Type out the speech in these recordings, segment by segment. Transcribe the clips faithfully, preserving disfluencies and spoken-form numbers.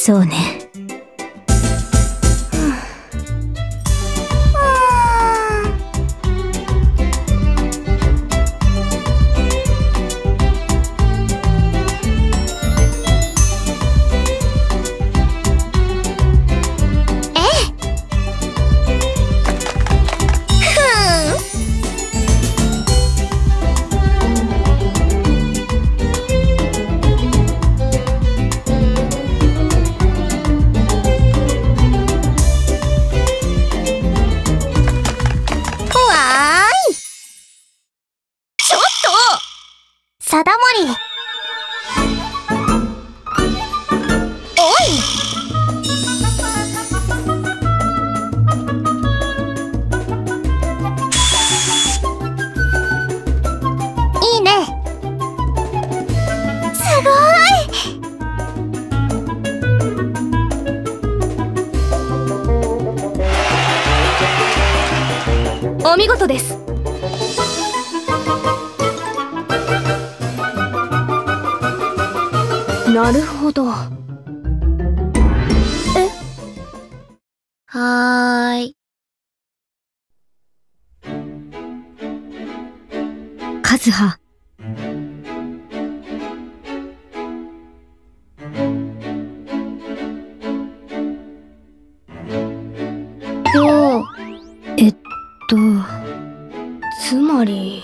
そうね。 貞森。おい。いいね。すごい。お見事です。なるほど。え？ はーい。 カズハ。 よう。 えっと、つまり。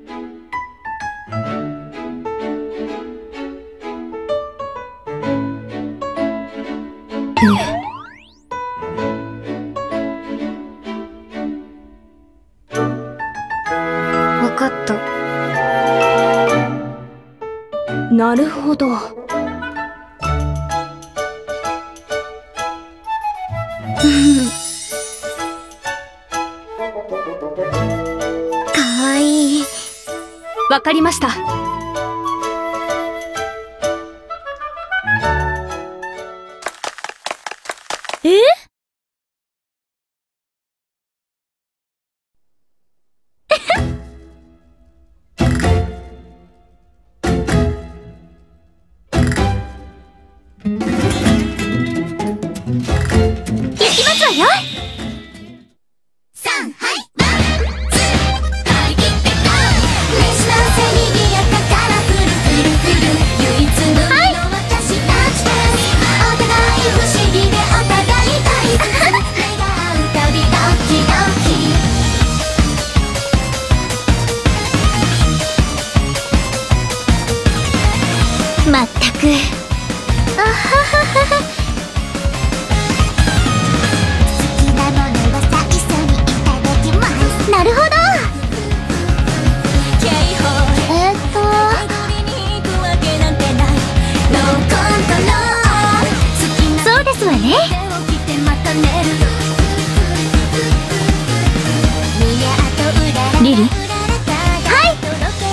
わかった。 なるほど。 かわいい。 わかりました。え？ 行きますわよ。さんはいワンツー張り切ってゴー。レシの背にぎやかカラフルフルフル唯一無二の私たちです。お互い不思議でお互い大切目が合うたびドキドキ。まったくあはははは。なるほど。えーっとそうですわね。 リリ？ はい。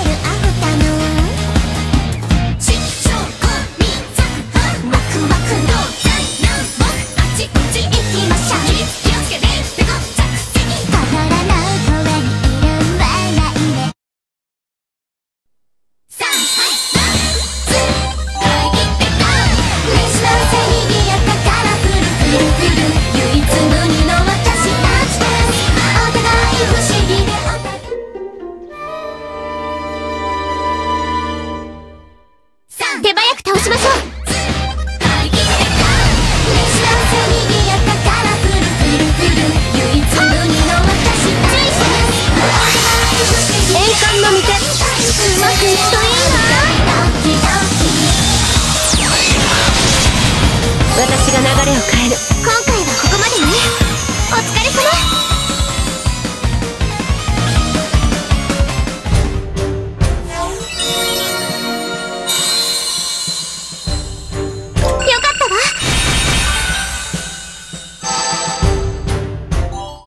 手早く倒しましょう。栄冠の御手、うまくいくといいな。私が流れを変える。